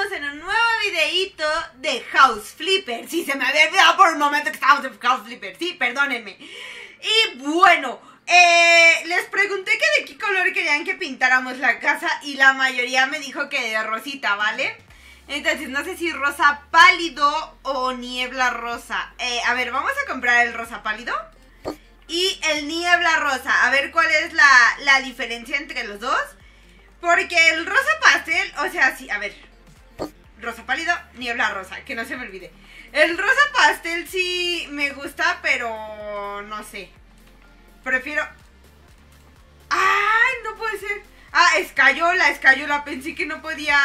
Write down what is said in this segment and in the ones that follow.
estamos en un nuevo videíto de House Flipper. Sí, se me había olvidado por un momento que estábamos en House Flipper. Sí, perdónenme. Y bueno, les pregunté que de qué color querían que pintáramos la casa y la mayoría me dijo que de rosita, ¿vale? Entonces no sé si rosa pálido o niebla rosa. A ver, vamos a comprar el rosa pálido y el niebla rosa. A ver cuál es la diferencia entre los dos. Porque el rosa pastel, o sea, sí, a ver, rosa pálido, niebla rosa, que no se me olvide. El rosa pastel sí me gusta, pero no sé. Prefiero... ¡Ay, no puede ser! Ah, escayola, pensé que no podía...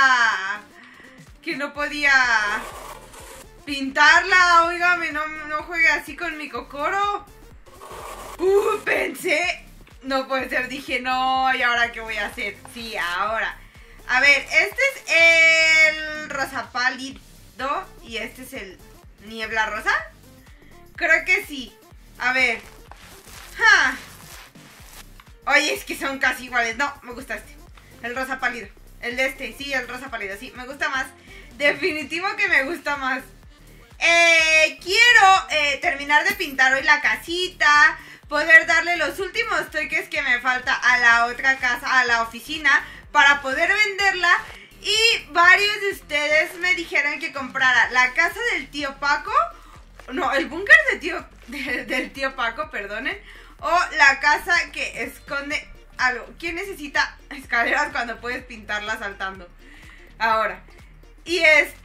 pintarla, óigame, no juegue así con mi cocoro. Pensé... No puede ser, dije, no, ¿y ahora qué voy a hacer? Sí, ahora. A ver, este es el rosa pálido y este es el niebla rosa. Creo que sí. A ver. Oye, es que son casi iguales. No, me gusta este. El rosa pálido. El de este, sí, el rosa pálido, sí, me gusta más. Definitivo que me gusta más. Quiero terminar de pintar hoy la casita, poder darle los últimos toques que me falta a la otra casa, a la oficina, para poder venderla. Y varios de ustedes me dijeron que comprara la casa del tío Paco, no, el búnker del tío Paco, perdonen, o la casa que esconde algo. ¿Quién necesita escaleras cuando puedes pintarla saltando? Ahora. Y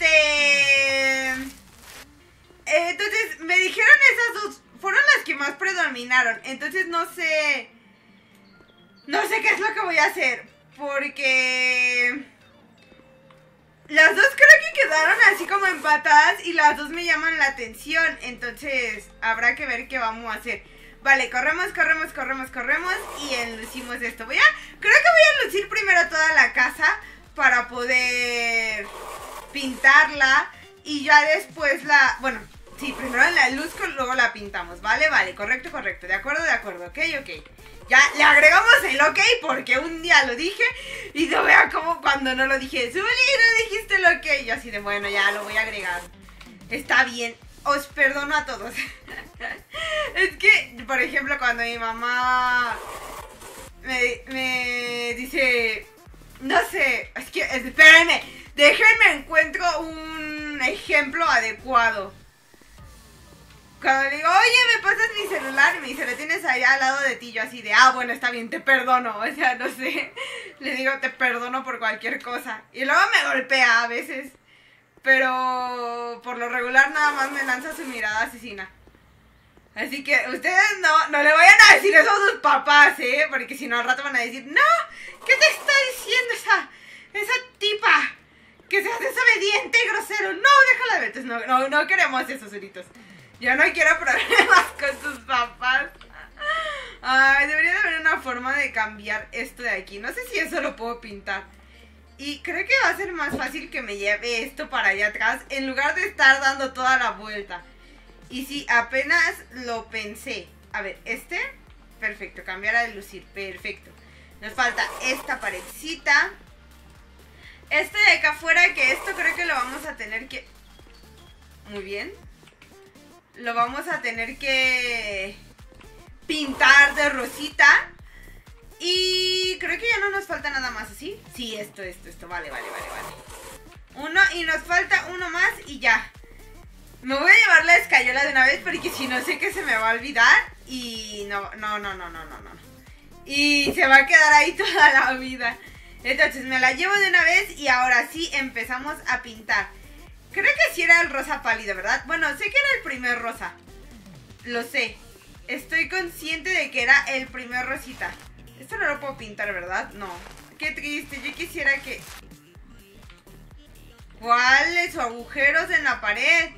entonces me dijeron esas dos. Fueron las que más predominaron. Entonces no sé qué es lo que voy a hacer. Porque las dos creo que quedaron así como empatadas. Y las dos me llaman la atención. Entonces habrá que ver qué vamos a hacer. Vale, corremos. Y enlucimos esto. Creo que voy a lucir primero toda la casa para poder pintarla. Y ya después bueno, sí, primero la luz, luego la pintamos, ¿vale? Vale, correcto, de acuerdo, ok. Ya le agregamos el ok porque un día lo dije y no vea como cuando no lo dije. Zuli, no dijiste el ok. Yo así de, bueno, ya lo voy a agregar. Está bien, os perdono a todos. Es que, por ejemplo, cuando mi mamá me dice, no sé, es que, espérenme, déjenme encuentro un ejemplo adecuado. Cuando le digo, oye, ¿me pasas mi celular? Y me dice, lo tienes allá al lado de ti. Yo así de, bueno, está bien, te perdono. O sea, no sé. Le digo, te perdono por cualquier cosa. Y luego me golpea a veces. Pero por lo regular nada más me lanza su mirada asesina. Así que ustedes no le vayan a decir eso a sus papás, porque si no al rato van a decir, no, ¿qué te está diciendo esa tipa? Que se hace desobediente y grosero. No, déjala ver. Entonces no queremos esos solitos. Yo no quiero problemas con tus papás. Ay, debería de haber una forma de cambiar esto de aquí. No sé si eso lo puedo pintar. Y creo que va a ser más fácil que me lleve esto para allá atrás en lugar de estar dando toda la vuelta. Y sí, apenas lo pensé. A ver, perfecto, cambiar a lucir, perfecto. Nos falta esta paredcita. Este de acá afuera, que esto creo que lo vamos a tener que... Muy bien. Lo vamos a tener que pintar de rosita. Y creo que ya no nos falta nada más, ¿así? Sí, esto, vale. Uno, y nos falta uno más y ya. Me voy a llevar la escayola de una vez porque si no sé que se me va a olvidar. Y no. Y se va a quedar ahí toda la vida. Entonces me la llevo de una vez y ahora sí empezamos a pintar. Creo que sí era el rosa pálido, ¿verdad? Bueno, sé que era el primer rosa. Lo sé. Estoy consciente de que era el primer rosita. Esto no lo puedo pintar, ¿verdad? No. Qué triste. Yo quisiera que... ¿Cuáles agujeros en la pared?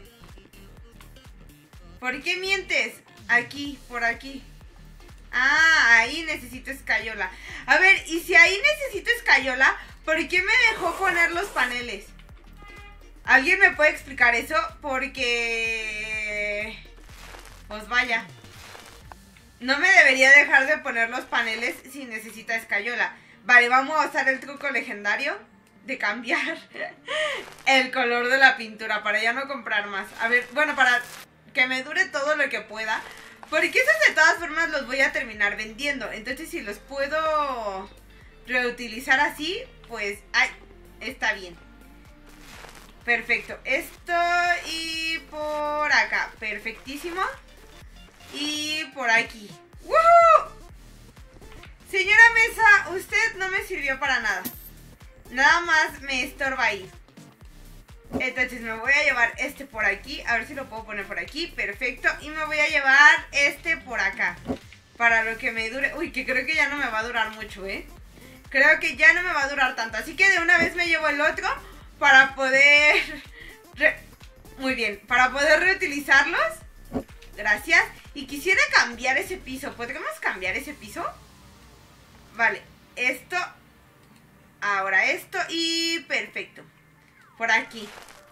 ¿Por qué mientes? Aquí, por aquí. Ahí necesito escayola. A ver, y si ahí necesito escayola, ¿por qué me dejó poner los paneles? ¿Alguien me puede explicar eso? Porque... pues vaya. No me debería dejar de poner los paneles si necesita escayola. Vale, vamos a usar el truco legendario. de cambiar el color de la pintura para ya no comprar más. A ver, bueno, para que me dure todo lo que pueda. Porque esos de todas formas los voy a terminar vendiendo. Entonces si los puedo reutilizar así, pues, ay, está bien. Perfecto. Esto y por acá. Perfectísimo. Y por aquí. ¡Woohoo! Señora mesa, usted no me sirvió para nada. Nada más me estorba ahí. Entonces me voy a llevar este por aquí. A ver si lo puedo poner por aquí. Perfecto. Y me voy a llevar este por acá. Para lo que me dure. Uy, que creo que ya no me va a durar mucho, ¿eh? Creo que ya no me va a durar tanto. Así que de una vez me llevo el otro. Para poder... Muy bien. Para poder reutilizarlos. Gracias. Y quisiera cambiar ese piso. ¿Podremos cambiar ese piso? Vale. Esto. Ahora esto. Y perfecto. Por aquí.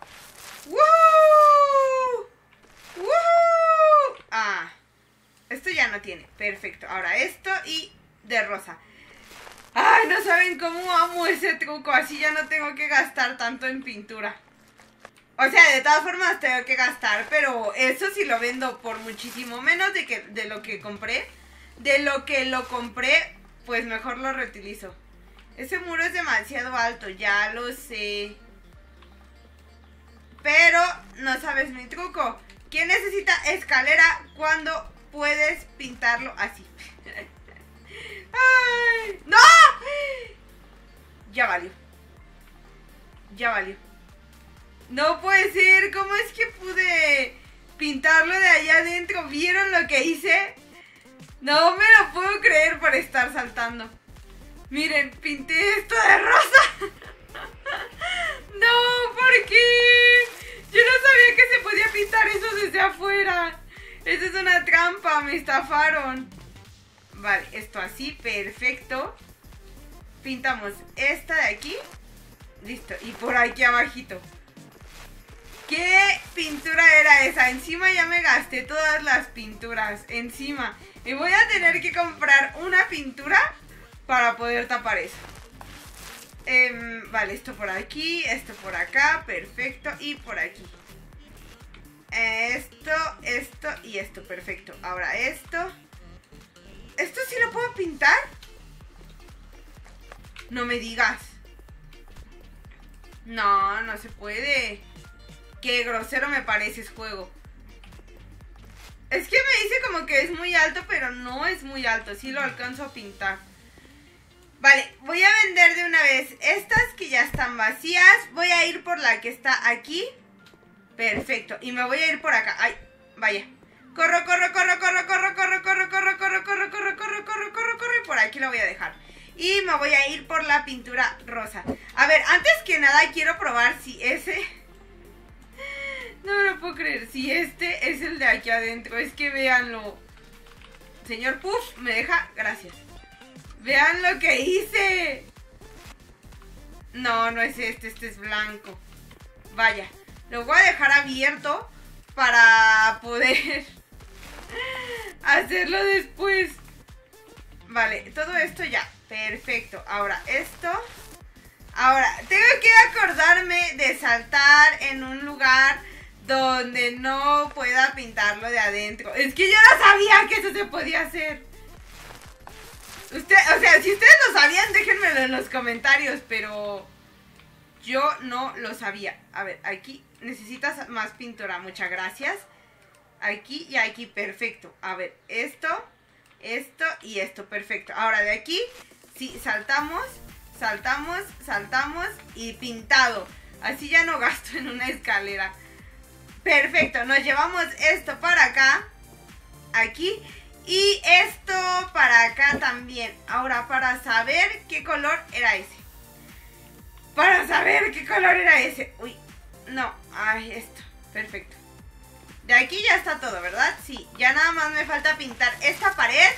¡Woo! ¡Woo! Ah. Esto ya no tiene. Perfecto. Ahora esto y de rosa. Ay, no saben cómo amo ese truco. Así ya no tengo que gastar tanto en pintura. O sea, de todas formas tengo que gastar. Pero eso sí lo vendo por muchísimo menos de lo que compré. De lo que lo compré, pues mejor lo reutilizo. Ese muro es demasiado alto. Ya lo sé. Pero no sabes mi truco. ¿Quién necesita escalera cuando puedes pintarlo así? ¡Ay! ¡No! Ya valió. Ya valió. No puede ser. ¿Cómo es que pude pintarlo de allá adentro? ¿Vieron lo que hice? No me lo puedo creer por estar saltando. Miren, pinté esto de rosa. No, ¿por qué? Yo no sabía que se podía pintar eso desde afuera. Eso es una trampa, me estafaron. Vale, esto así, perfecto. Pintamos esta de aquí. Listo, y por aquí abajito. ¿Qué pintura era esa? Encima ya me gasté todas las pinturas. Encima. Y voy a tener que comprar una pintura para poder tapar eso. Vale, esto por aquí, esto por acá, perfecto, y por aquí. Esto y esto, perfecto. Ahora esto. ¿Esto sí lo puedo pintar? No me digas. No, no se puede. Qué grosero me parece ese juego. Es que me dice como que es muy alto, pero no es muy alto. Sí lo alcanzo a pintar. Vale, voy a vender de una vez estas que ya están vacías. Voy a ir por la que está aquí. Perfecto, y me voy a ir por acá. Ay, vaya. Corro, corro, corro, corro, corro, corro, corro, corro, corro, corro, corro, corro, corro, corro, corro, y por aquí lo voy a dejar. Y me voy a ir por la pintura rosa. A ver, antes que nada quiero probar si ese... No me lo puedo creer, si este es el de aquí adentro. Es que véanlo. Señor Puff, ¿me deja? Gracias. Vean lo que hice. No, no es este es blanco. Vaya, lo voy a dejar abierto para poder hacerlo después. Vale, todo esto ya, perfecto. Ahora esto. Ahora, tengo que acordarme de saltar en un lugar donde no pueda pintarlo de adentro. Es que yo no sabía que eso se podía hacer. O sea, si ustedes lo sabían, déjenmelo en los comentarios, pero yo no lo sabía. A ver, aquí necesitas más pintura, muchas gracias. Aquí y aquí, perfecto. A ver, esto y esto, perfecto. Ahora de aquí, sí, saltamos, saltamos, saltamos y pintado. Así ya no gasto en una escalera. Perfecto, nos llevamos esto para acá, aquí, y esto para acá también. Ahora, para saber qué color era ese. Para saber qué color era ese. Uy, no, ay, esto, perfecto. De aquí ya está todo, ¿verdad? Sí, ya nada más me falta pintar esta pared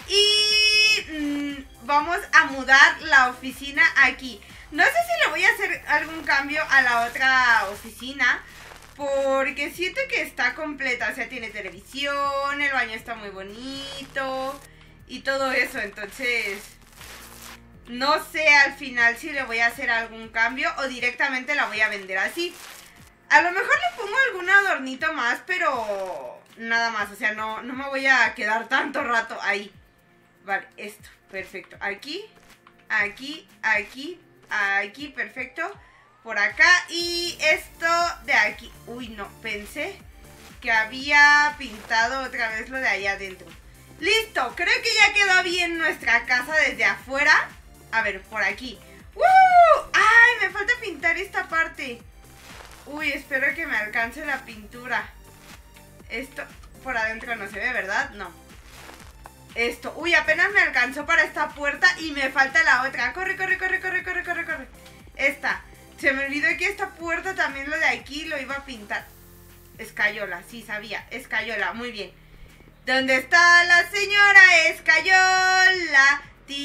y vamos a mudar la oficina aquí. No sé si le voy a hacer algún cambio a la otra oficina, porque siento que está completa, o sea, tiene televisión, el baño está muy bonito y todo eso, entonces No sé al final si le voy a hacer algún cambio o directamente la voy a vender así. A lo mejor le pongo algún adornito más, pero nada más. O sea, no me voy a quedar tanto rato ahí. Vale, esto, perfecto. Aquí, aquí, aquí, aquí, perfecto. Por acá y esto de aquí. Uy, no, pensé que había pintado otra vez lo de allá adentro. Listo, creo que ya quedó bien nuestra casa desde afuera. A ver, por aquí. ¡Ay! Me falta pintar esta parte. Uy, espero que me alcance la pintura. Esto por adentro no se ve, ¿verdad? No. Esto. Uy, apenas me alcanzó para esta puerta y me falta la otra. Corre, corre, corre, corre, corre, corre, corre. Esta. Se me olvidó que esta puerta también lo de aquí lo iba a pintar. Escayola, sí sabía. Escayola, muy bien. ¿Dónde está la señora Escayola?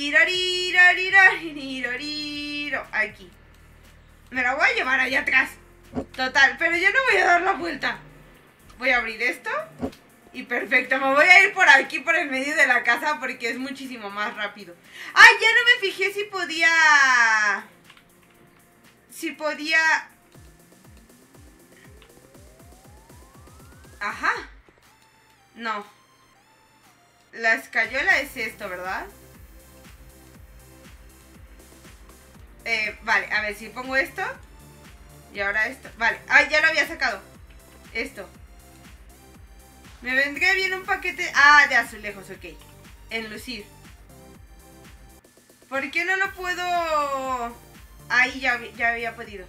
Tiroriroriroriroririro. Aquí. Me la voy a llevar allá atrás. Total, pero yo no voy a dar la vuelta. Voy a abrir esto. Y perfecto, me voy a ir por aquí, por el medio de la casa, porque es muchísimo más rápido. ¡Ay! Ya no me fijé si podía... Ajá. No. La escayola es esto, ¿verdad? Vale, a ver si pongo esto. Y ahora esto. Vale, ay, ya lo había sacado. Esto. Me vendría bien un paquete... Ah, de azulejos, ok. Enlucir. ¿Por qué no lo puedo...? Ahí ya había podido.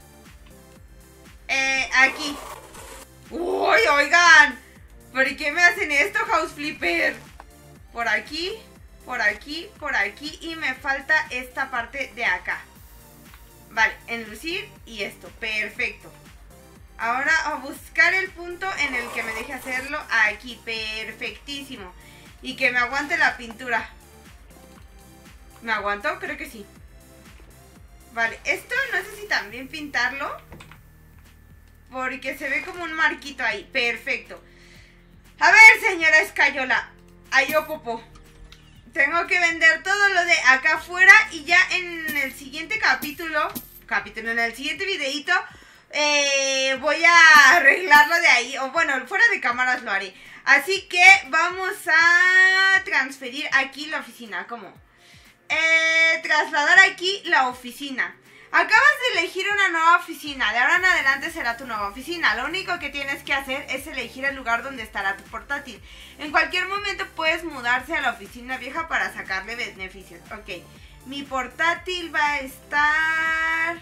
Aquí. Uy, oigan. ¿Por qué me hacen esto, House Flipper? Por aquí, por aquí, por aquí. Y me falta esta parte de acá. Vale, enlucir y esto. Perfecto. Ahora a buscar el punto en el que me deje hacerlo. Aquí, perfectísimo. Y que me aguante la pintura. ¿Me aguantó? Creo que sí. Vale, esto no sé si también pintarlo, porque se ve como un marquito ahí. Perfecto. A ver, señora Escayola. Ay, yo popó. Tengo que vender todo lo de acá afuera. Y ya en el siguiente en el siguiente videito, voy a arreglarlo de ahí. O bueno, fuera de cámaras lo haré. Así que vamos a transferir aquí la oficina. ¿Cómo? Trasladar aquí la oficina. Acabas de elegir una nueva oficina. De ahora en adelante será tu nueva oficina. Lo único que tienes que hacer es elegir el lugar donde estará tu portátil. En cualquier momento puedes mudarse a la oficina vieja para sacarle beneficios. Ok, mi portátil va a estar...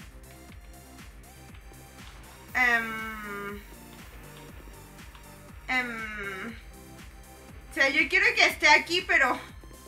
O sea, yo quiero que esté aquí, pero...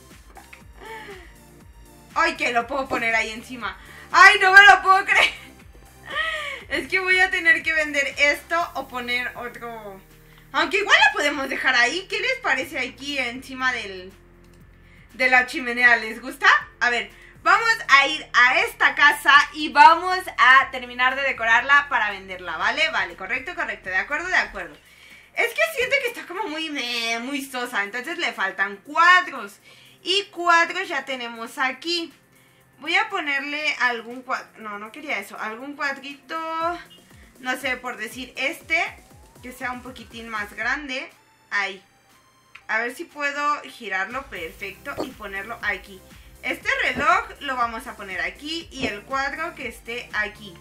¡Ay, que lo puedo poner ahí encima! ¡Ay, no me lo puedo creer! Es que voy a tener que vender esto o poner otro... Aunque igual la podemos dejar ahí. ¿Qué les parece aquí encima de la chimenea? ¿Les gusta? A ver, vamos a ir a esta casa y vamos a terminar de decorarla para venderla, ¿vale? Vale, correcto, correcto, de acuerdo, de acuerdo. Es que siento que está como muy sosa, entonces le faltan cuadros. Y cuadros ya tenemos aquí. Voy a ponerle algún cuadro. No quería eso. Algún cuadrito. No sé, por decir este. Que sea un poquitín más grande. Ahí. A ver si puedo girarlo perfecto y ponerlo aquí. Este reloj lo vamos a poner aquí. Y el cuadro que esté aquí.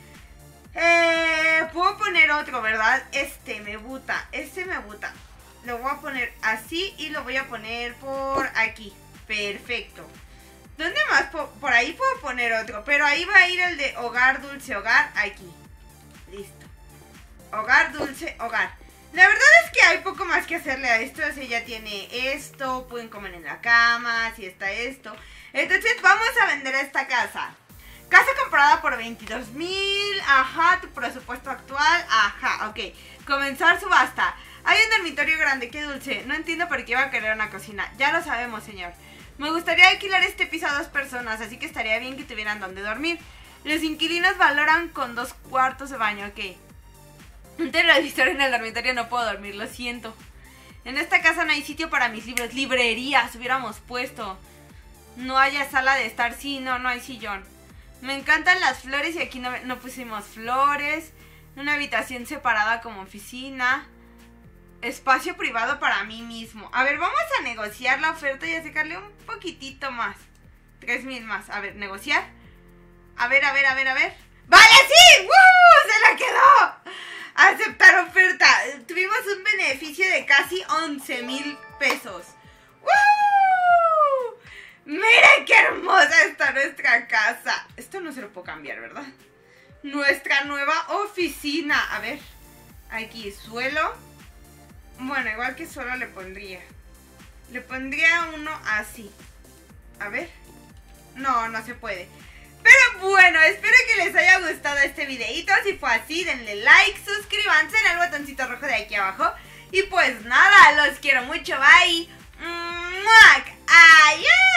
Puedo poner otro, ¿verdad? Este me gusta. Lo voy a poner así y lo voy a poner por aquí. Perfecto. ¿Dónde más? Por ahí puedo poner otro. Pero ahí va a ir el de hogar, dulce, hogar. Aquí. Listo. Hogar, dulce, hogar. La verdad es que hay poco más que hacerle a esto. O sea, ya tiene esto. Pueden comer en la cama. Si está esto. Entonces vamos a vender esta casa. Casa comprada por 22,000. Ajá, tu presupuesto actual. Ajá, ok. Comenzar subasta. Hay un dormitorio grande, qué dulce. No entiendo por qué iba a querer una cocina. Ya lo sabemos, señor. Me gustaría alquilar este piso a 2 personas, así que estaría bien que tuvieran donde dormir. Los inquilinos valoran con 2 cuartos de baño, ok. Un televisor en el dormitorio, no puedo dormir, lo siento. En esta casa no hay sitio para mis libros. Librerías hubiéramos puesto. No haya sala de estar. Sí, no hay sillón. Me encantan las flores y aquí no pusimos flores. Una habitación separada como oficina. Espacio privado para mí mismo. A ver, vamos a negociar la oferta y a sacarle un poquitito más. 3,000 más. A ver, negociar. A ver. ¡Vale, sí! ¡Woo! ¡Se la quedó! Aceptar oferta. Tuvimos un beneficio de casi 11,000 pesos. ¡Woo! ¡Miren qué hermosa está nuestra casa! Esto no se lo puedo cambiar, ¿verdad? Nuestra nueva oficina. A ver. Aquí, suelo. Bueno, igual que suelo le pondría. Le pondría uno así. A ver. No se puede. Pero bueno, espero que les haya gustado este videito. Si fue así, denle like, suscríbanse en el botoncito rojo de aquí abajo. Y pues nada, los quiero mucho, bye. ¡Muac! ¡Adiós!